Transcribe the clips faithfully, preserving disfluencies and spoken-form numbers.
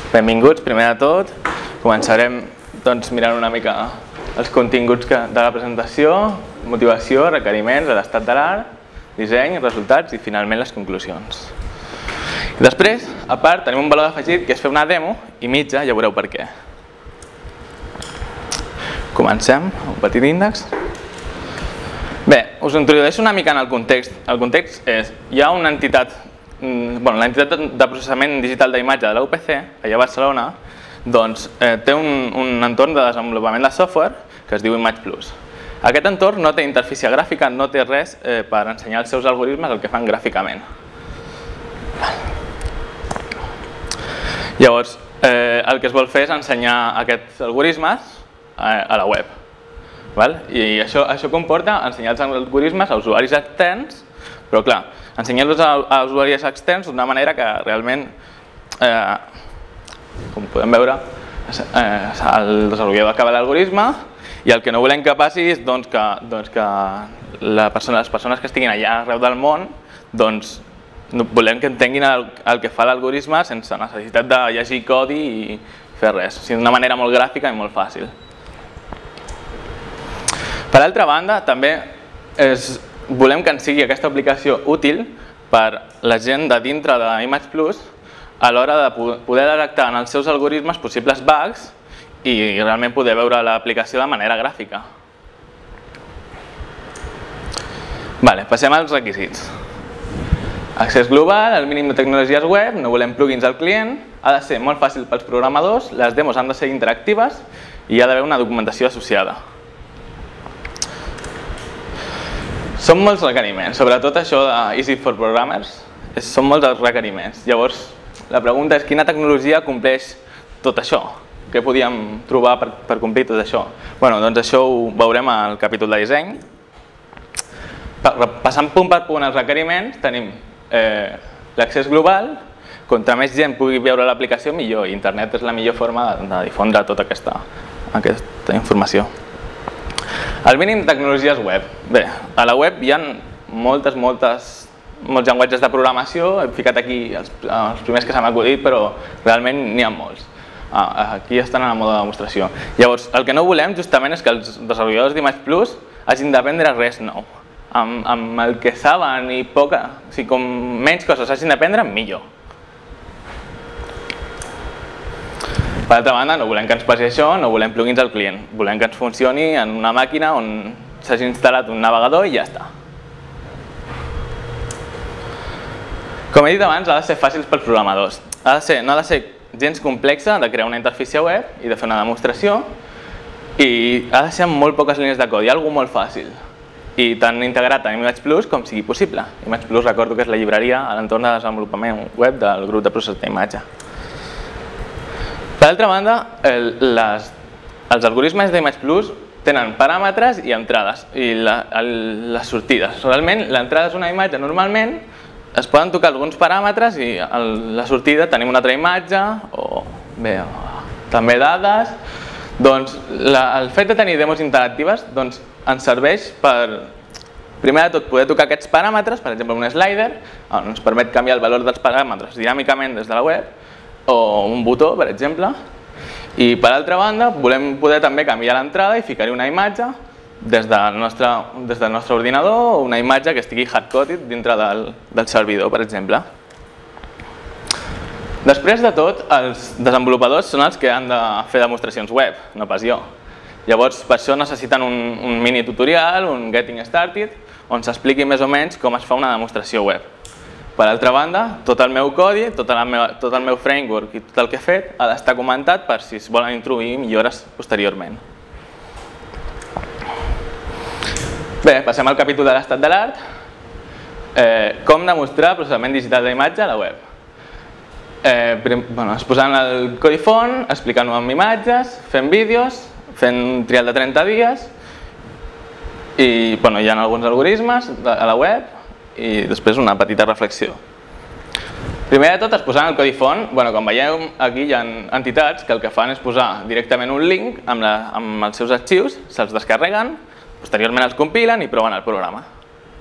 Benvinguts, primer de tot. Començarem doncs, mirant una mica els continguts que, de la presentació, motivació, requeriments, l'estat de l'art, disseny, resultats i finalment les conclusions. I després, a part, tenim un valor afegit que és fer una demo i mitja, ja veureu per què. Comencem, un petit índex. Bé, us introdueixo una mica en el context. El context és, hi ha una entitat, bueno, l'entitat de processament digital d'imatge de la U P C, allà a Barcelona, doncs eh, té un, un entorn de desenvolupament de software que es diu ImagePlus. Aquest entorn no té interfície gràfica, no té res eh, per ensenyar els seus algoritmes el que fan gràficament. Llavors, eh, el que es vol fer és ensenyar aquests algoritmes a, a la web. Val? I això, això comporta ensenyar els algoritmes a usuaris externs, però clar, ensenyar-los a, a usuaris externs d'una manera que realment, eh, com podem veure, eh, el desenvolupador acaba l'algoritme i el que no volem que passi és doncs, que, doncs, que la persona, les persones que estiguin allà arreu del món doncs, volem que entenguin el, el que fa l'algoritme sense necessitat de llegir codi i fer res, o sigui, d'una manera molt gràfica i molt fàcil. Per altra banda, també és, volem que ens sigui aquesta aplicació útil per la gent de dintre d'ImagePlus a l'hora de poder detectar en els seus algoritmes possibles bugs i realment poder veure l'aplicació de manera gràfica. Vale, passem als requisits. Accés global, el mínim de tecnologies web, no volem plugins al client, ha de ser molt fàcil pels programadors, les demos han de ser interactives i hi ha d'haver una documentació associada. Són molts requeriments, sobretot això de Easy for Programmers, són molts els requeriments. Llavors, la pregunta és quina tecnologia compleix tot això? Què podíem trobar per, per complir tot això? Bueno, doncs això ho veurem al capítol de disseny. Passant punt per punt els requeriments, tenim eh, l'accés global. Contra més gent pugui veure l'aplicació, millor. Internet és la millor forma de, de difondre tota aquesta, aquesta informació. El mínim de tecnologies web. Bé, a la web hi ha moltes, moltes, molts llenguatges de programació. He ficat aquí els, els primers que s'han acudit, però realment n'hi ha molts. Ah, aquí estan en el mode de demostració. Llavors, el que no volem justament és que els desenvolupadors d'ImagePlus hagin d'aprendre res nou. Amb, amb el que saben i poca, o sigui, com menys coses hagin d'aprendre, millor. Per altra banda, no volem que ens passi això, no volem plugins al client. Volem que ens funcioni en una màquina on s'hagi instal·lat un navegador i ja està. Com he dit abans, ha de ser fàcil pels programadors. Ha de ser, no ha de ser gens complexa de crear una interfície web i de fer una demostració i ha de ser amb molt poques línies de codi, alguna molt fàcil. I tant integrat en ImagePlus com sigui possible. ImagePlus recordo que és la llibreria a l'entorn de desenvolupament web del grup de processament d'imatge. Per altra banda, el, les, els algoritmes d'ImagePlus tenen paràmetres i entrades i la, el, les sortides. Realment, l'entrada és una imatge, normalment es poden tocar alguns paràmetres i a la sortida tenim una altra imatge o bé, també dades. Doncs la, el fet de tenir demos interactives doncs, ens serveix per, primer de tot, poder tocar aquests paràmetres, per exemple un slider, on ens permet canviar el valor dels paràmetres dinàmicament des de la web, o un botó, per exemple. I per altra banda, volem poder també canviar l'entrada i ficar-hi una imatge des del nostre, des del nostre ordinador o una imatge que estigui hard-coded dintre del, del servidor, per exemple. Després de tot, els desenvolupadors són els que han de fer demostracions web, no pas jo. Llavors, per això necessiten un, un mini tutorial, un Getting Started, on s'expliqui més o menys com es fa una demostració web. Per altra banda, tot el meu codi, tot el meu, tot el meu framework i tot el que he fet ha d'estar comentat per si es volen introduir millores posteriorment. Bé, passem al capítol de l'estat de l'art. Eh, com demostrar processament digital d'imatge a la web. Eh, bueno, exposant el codi font, explicant-ho amb imatges, fent vídeos, fent un trial de trenta dies i bueno, hi ha alguns algoritmes a la web i després una petita reflexió. Primer de tot, exposant el codi font, bueno, com veieu, aquí hi ha entitats que el que fan és posar directament un link amb, la, amb els seus arxius, se'ls descarreguen, posteriorment els compilen i proven el programa.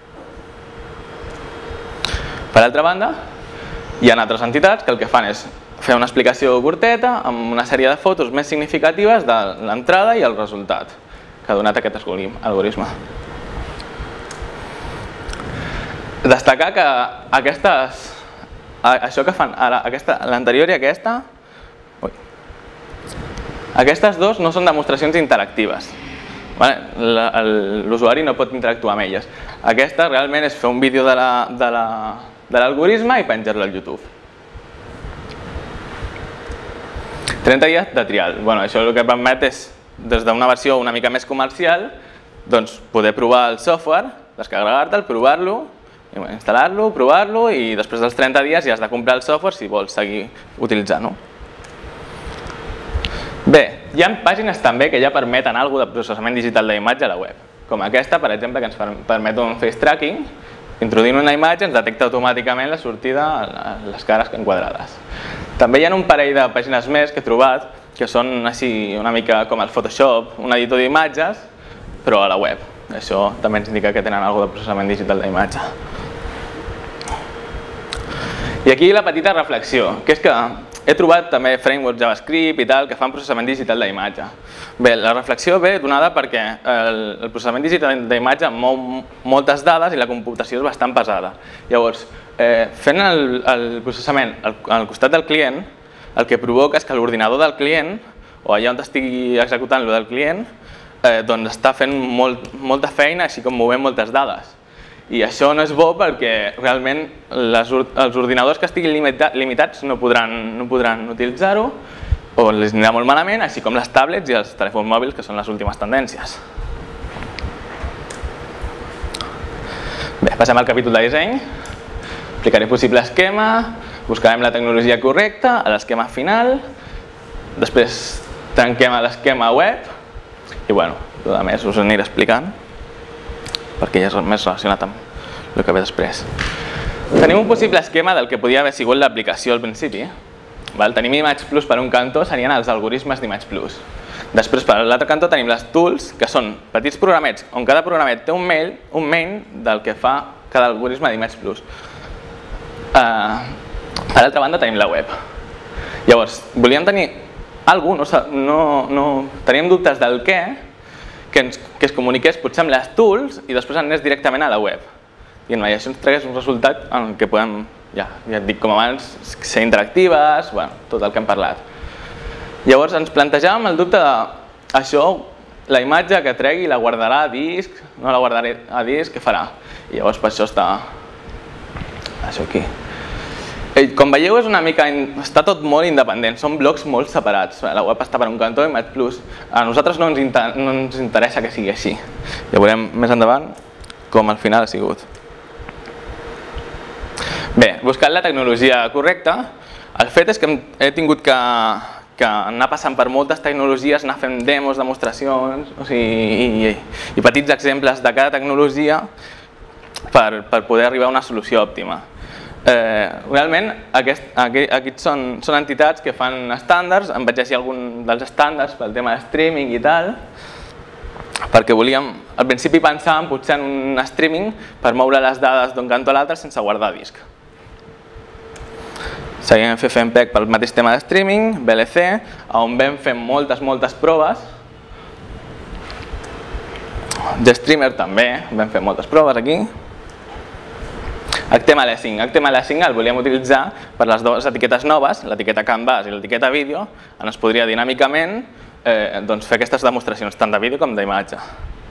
Per altra banda, hi ha altres entitats que el que fan és fer una explicació curteta amb una sèrie de fotos més significatives de l'entrada i el resultat que ha donat aquest algoritme. Destacar que aquestes, això que fan ara, l'anterior i aquesta, aquestes dues no són demostracions interactives. L'usuari no pot interactuar amb elles. Aquesta realment és fer un vídeo de l'algoritme i penjar-lo al YouTube. trenta dies de trial. Això el que permet és, des d'una versió una mica més comercial, poder provar el software, descarregar-te'l, provar-lo, instal·lar-lo, provar-lo i després dels trenta dies ja has de comprar el software si vols seguir utilitzant-ho. Bé, hi ha pàgines també que ja permeten alguna cosa de processament digital d'imatge a la web, com aquesta, per exemple, que ens permet un face tracking. Introduint una imatge ens detecta automàticament la sortida a les cares enquadrades. També hi ha un parell de pàgines més que he trobat que són així una mica com el Photoshop, un editor d'imatges, però a la web. Això també ens indica que tenen alguna cosa de processament digital d'imatge. I aquí la petita reflexió, que és que he trobat també frameworks JavaScript i tal que fan processament digital d'imatge. Bé, la reflexió ve donada perquè el processament digital d'imatge mou moltes dades i la computació és bastant pesada. Llavors, fent el processament al costat del client, el que provoca és que l'ordinador del client, o allà on estigui executant-lo del client, doncs està fent molta feina, així com movent moltes dades. I això no és bo perquè realment els ordinadors que estiguin limitats no podran utilitzar-ho o els anirà molt malament, així com les tablets i els telèfons mòbils, que són les últimes tendències. Bé, passem al capítol de disseny. Aplicaré possible esquema, buscarem la tecnologia correcta, a l'esquema final, després tanquem a l'esquema web i, bueno, tot a més us aniré explicant, perquè ja és més relacionat amb el que ve després. Tenim un possible esquema del que podia haver sigut l'aplicació al principi. Tenim ImagePlus per un cantó, serien els algoritmes d'ImagePlus. Després, per l'altre cantó, tenim les tools, que són petits programets, on cada programet té un main del que fa cada algoritme d'ImagePlus. Per altra banda, tenim la web. Llavors, volíem tenir alguna cosa, teníem dubtes del què, que es comuniqués potser amb les tools i després anés directament a la web. I això ens tragués un resultat en què podem, ja et dic com abans, ser interactives, tot el que hem parlat. Llavors ens plantejàvem el dubte de això, la imatge que tregui la guardarà a disc, no la guardarà a disc, què farà? I llavors per això està això aquí. Com veieu, és una mica, està tot molt independent, són blocs molt separats. La web està per un cantó i ImagePlus. A nosaltres no ens interessa que sigui així. Ja veurem més endavant com al final ha sigut. Bé, buscant la tecnologia correcta, el fet és que he tingut que anar passant per moltes tecnologies, anar fent demos, demostracions i petits exemples de cada tecnologia per poder arribar a una solució òptima. Realment, aquests són entitats que fan estàndards, em vaig llegir algun dels estàndards pel tema de streaming i tal, perquè volíem, al principi pensàvem potser en un streaming per moure les dades d'un cantó a l'altre sense guardar disc. Seguim fent FempEG pel mateix tema de streaming, V L C, on vam fer moltes, moltes proves. GStreamer també, vam fer moltes proves aquí. H T M L cinc. H T M L cinc el volíem utilitzar per les dues etiquetes noves, l'etiqueta Canvas i l'etiqueta vídeo, on es podria dinàmicament fer aquestes demostracions tant de vídeo com d'imatge.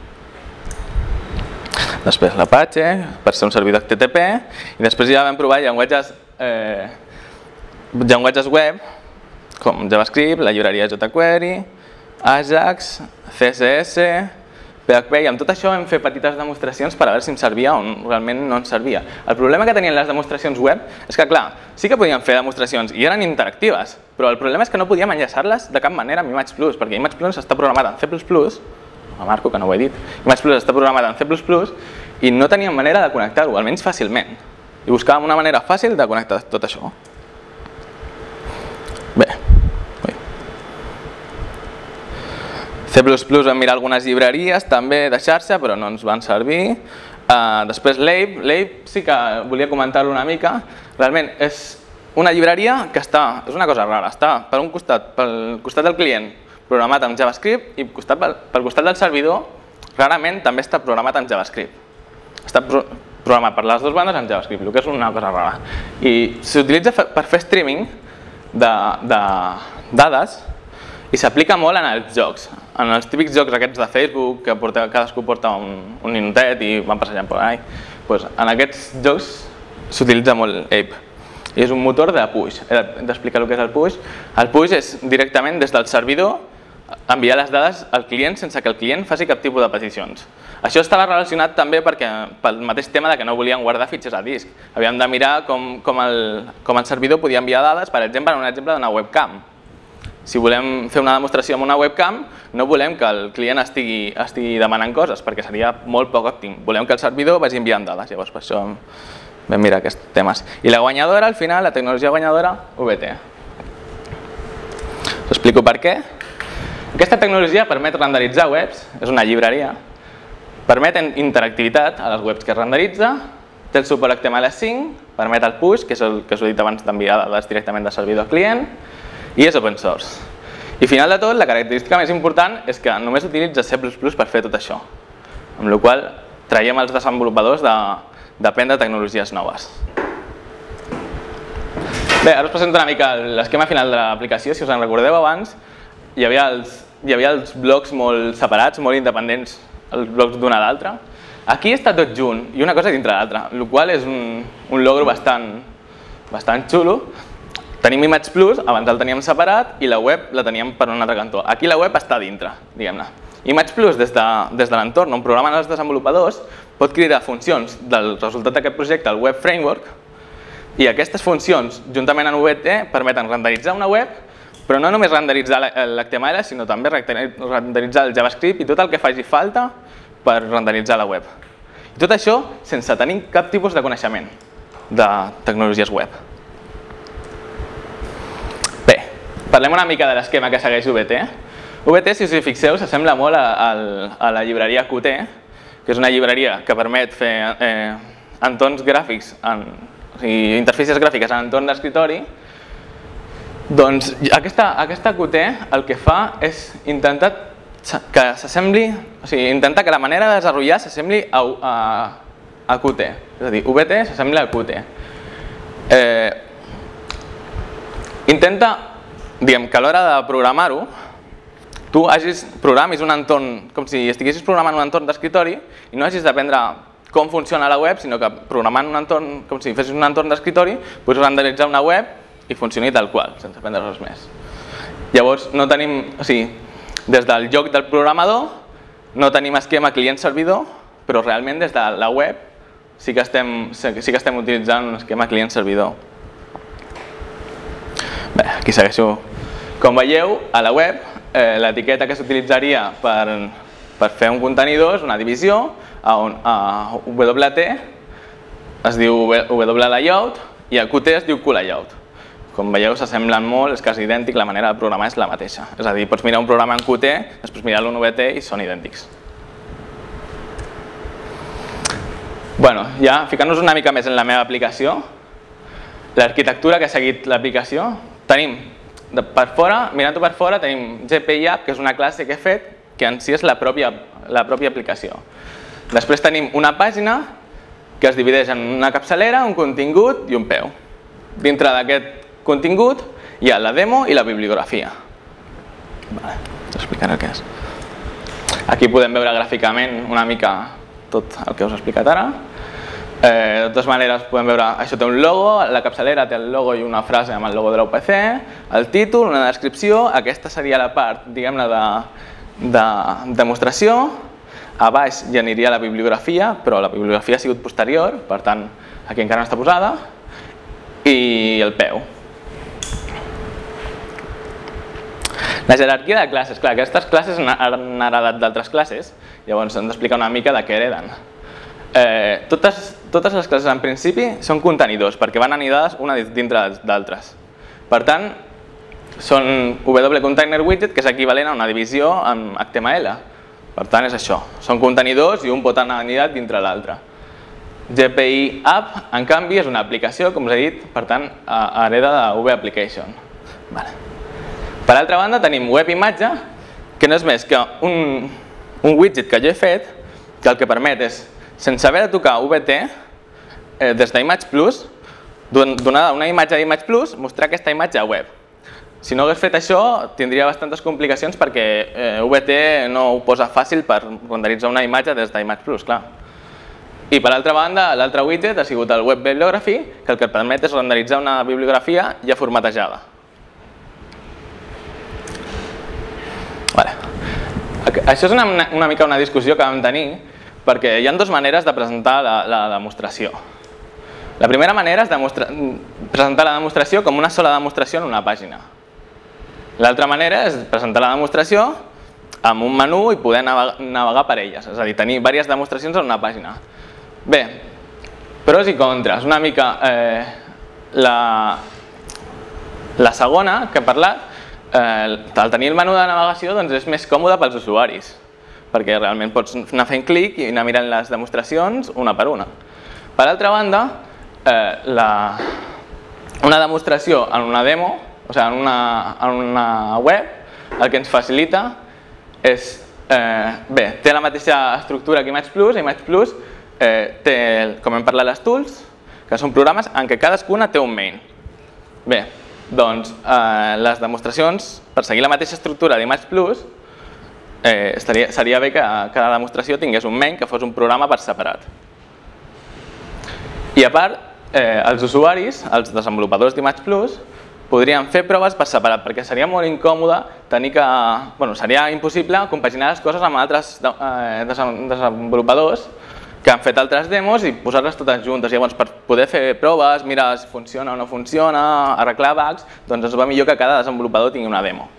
Després l'Apache, per ser un servidor H T T P, i després ja vam provar llenguatges llenguatges web, com JavaScript, la llibreria jQuery, Ajax, C S S, P H P, i amb tot això vam fer petites demostracions per a veure si em servia o realment no ens servia. El problema que tenien les demostracions web és que, clar, sí que podíem fer demostracions i eren interactives, però el problema és que no podíem enllaçar-les de cap manera amb ImagePlus, perquè ImagePlus està programat en C plus plus, a Marco, que no ho he dit, ImagePlus està programat en C plus plus i no teníem manera de connectar-ho, almenys fàcilment. I buscàvem una manera fàcil de connectar tot això. Bé, C plus plus vam mirar algunes llibreries també de xarxa, però no ens van servir. Després l'Ape, l'Ape sí que volia comentar-lo una mica. Realment és una llibreria que està, és una cosa rara, està per un costat, pel costat del client programat amb JavaScript i costat, pel costat del servidor rarament també està programat amb JavaScript. Està pro programat per les dues bandes amb JavaScript, el que és una cosa rara. I s'utilitza per fer streaming de, de dades i s'aplica molt en els jocs. En els típics jocs aquests de Facebook, que porta, cadascú porta un, un ninotet i van passejant per ahí, doncs en aquests jocs s'utilitza molt Ape. I és un motor de push. He d'explicar el que és el push. El push és directament des del servidor enviar les dades al client sense que el client faci cap tipus de peticions. Això estava relacionat també perquè, pel mateix tema de que no volien guardar fitxers a disc. Havíem de mirar com, com, el, com el servidor podia enviar dades, per exemple, en un exemple d'una webcam. Si volem fer una demostració amb una webcam, no volem que el client estigui, estigui demanant coses, perquè seria molt poc òptim. Volem que el servidor vagi enviant dades, llavors per això vam mirar aquests temes. I la guanyadora, al final, la tecnologia guanyadora, U B T. Us explico per què. Aquesta tecnologia permet renderitzar webs, és una llibreria, permet interactivitat a les webs que es renderitza, té el suport H T M L cinc, permet el push, que és el que us he dit abans d'enviar dades directament del servidor al client, i és open source. I final de tot, la característica més important és que només utilitza C plus plus per fer tot això, amb la qual cosa traiem els desenvolupadors d'aprendre tecnologies noves. Bé, ara us presento una mica l'esquema final de l'aplicació. Si us en recordeu abans, hi havia els, hi havia els blocs molt separats, molt independents, els blocs d'un a l'altre. Aquí està tot junt i una cosa dintre l'altra, el qual és un, un logro bastant, bastant xulo. Tenim Image Plus, abans el teníem separat i la web la teníem per un altre cantó. Aquí la web està dintre, diguem-ne. Image Plus, des de, des de l'entorn on programen els desenvolupadors, pot cridar funcions del resultat d'aquest projecte al Web Framework i aquestes funcions, juntament amb U B T, permeten renderitzar una web, però no només renderitzar l'H T M L, sinó també renderitzar el JavaScript i tot el que faci falta per renderitzar la web. I tot això sense tenir cap tipus de coneixement de tecnologies web. Bé, parlem una mica de l'esquema que segueix U B T. U B T, si us hi fixeu, s'assembla molt a, a la llibreria Qt, que és una llibreria que permet fer eh, entorns gràfics, en, o sigui, interfícies gràfiques en entorn d'escritori. Doncs aquesta, aquesta Qt el que fa és intentar que s'assembli, o sigui, intentar que la manera de desenvolupar s'assembli a, a, a Qt. És a dir, U B T s'assembla a Qt. Eh, intenta, diguem, que a l'hora de programar-ho, tu hagis, programis un entorn, com si estiguessis programant un entorn d'escritori i no hagis d'aprendre com funciona la web, sinó que programant un entorn, com si fessis un entorn d'escritori, pots renderitzar una web i funcioni tal qual, sense aprendre res més. Llavors, no tenim, o sigui, des del lloc del programador, no tenim esquema client-servidor, però realment des de la web sí que estem, sí que estem utilitzant un esquema client-servidor. Bé, aquí segueixo. Com veieu, a la web, eh, l'etiqueta que s'utilitzaria per, per fer un contenidor és una divisió, a, on, a W T es diu W layout i a Q T es diu Q layout. Com veieu, s'assemblen molt, és quasi idèntic, la manera de programar és la mateixa. És a dir, pots mirar un programa en Q T, després mirar-lo en U B T i són idèntics. Bueno, ja ficant-nos una mica més en la meva aplicació, l'arquitectura que ha seguit l'aplicació, tenim per fora, mirant-ho per fora, tenim G P I App, que és una classe que he fet, que en si és la pròpia, la pròpia aplicació. Després tenim una pàgina que es divideix en una capçalera, un contingut i un peu. Dintre d'aquest contingut hi ha la demo i la bibliografia. Vale, t'explicaré el que és. Aquí podem veure gràficament una mica tot el que us he explicat ara. Eh, de totes maneres podem veure, això té un logo, la capçalera té el logo i una frase amb el logo de l'U P C, el títol, una descripció, aquesta seria la part, diguem-ne, de, de demostració. A baix ja aniria la bibliografia, però la bibliografia ha sigut posterior, per tant, aquí encara no està posada, i el peu. La jerarquia de classes, clar, aquestes classes han heredat d'altres classes, llavors hem d'explicar una mica de què hereden. Eh, totes, totes les classes en principi són contenidors, perquè van anidades una dintre d'altres. Per tant, són WContainerWidget, que és equivalent a una divisió en H T M L. Per tant, és això. Són contenidors i un pot anar anidat dintre l'altre. G P I App, en canvi, és una aplicació, com us he dit, per tant, hereda de V Application. Per altra banda, tenim Web Imatge, que no és més que un, un widget que jo he fet, que el que permet és, sense haver de tocar V T, eh, des d'ImagePlus, donada una imatge d'ImagePlus, mostrar aquesta imatge a web. Si no hagués fet això, tindria bastantes complicacions perquè eh, V T no ho posa fàcil per renderitzar una imatge des d'ImagePlus, clar. I per altra banda, l'altre widget ha sigut el Web Bibliography, que el que et permet és renderitzar una bibliografia ja formatejada. Vale. Això és una, una mica una discussió que vam tenir, perquè hi ha dues maneres de presentar la, la demostració. La primera manera és demostra, presentar la demostració com una sola demostració en una pàgina. L'altra manera és presentar la demostració amb un menú i poder navegar, navegar per elles, és a dir, tenir diverses demostracions en una pàgina. Bé, pros i contres. Una mica eh, la, la segona que he parlat, eh, al tenir el menú de navegació doncs és més còmode pels usuaris, perquè realment pots anar fent clic i anar mirant les demostracions una per una. Per altra banda, eh, la, una demostració en una demo, o sigui, en una, en una web, el que ens facilita és, eh, bé, té la mateixa estructura que ImagePlus. ImagePlus eh, té, com hem parlat, les tools, que són programes en què cadascuna té un main. Bé, doncs eh, les demostracions, per seguir la mateixa estructura d'ImagePlus, eh, estaria, seria bé que cada demostració tingués un main que fos un programa per separat. I a part, eh, els usuaris, els desenvolupadors d'ImagePlus, podrien fer proves per separat, perquè seria molt incòmode tenir que... Bueno, seria impossible compaginar les coses amb altres eh, desenvolupadors que han fet altres demos i posar-les totes juntes. Llavors, per poder fer proves, mirar si funciona o no funciona, arreglar bugs, doncs ens va millor que cada desenvolupador tingui una demo.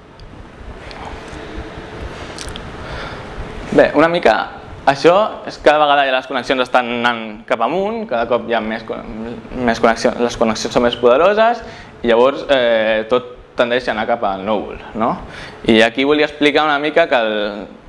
Bé, una mica això és que cada vegada les connexions estan anant cap amunt, cada cop hi ha més, més connexions, les connexions són més poderoses i llavors eh, tot tendeix a anar cap al núvol, no? I aquí volia explicar una mica que el,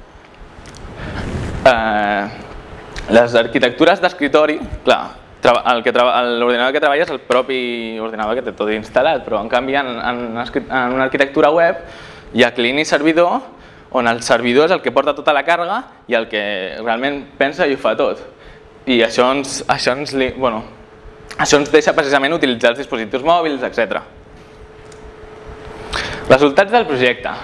eh, les arquitectures d'escriptori, clar, l'ordinador que treballa és el propi ordinador que té tot instal·lat, però en canvi en, en, en una arquitectura web hi ha client i servidor, on el servidor és el que porta tota la càrrega i el que realment pensa i ho fa tot. I això ens, això ens, li, bueno, això ens deixa precisament utilitzar els dispositius mòbils, etcètera. Resultats del projecte.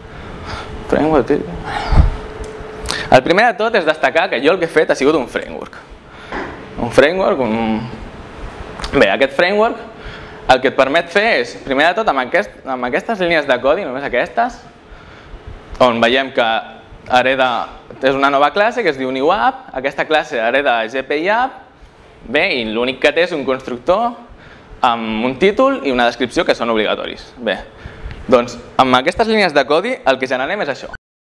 El primer de tot és destacar que jo el que he fet ha sigut un framework. Un framework, un... Bé, aquest framework el que et permet fer és, primer de tot, amb, aquest, amb aquestes línies de codi, només aquestes, on veiem que hereda, és una nova classe que es diu NewApp, aquesta classe hereda G P I App, bé, i l'únic que té és un constructor amb un títol i una descripció que són obligatoris. Bé, doncs amb aquestes línies de codi el que generem és això.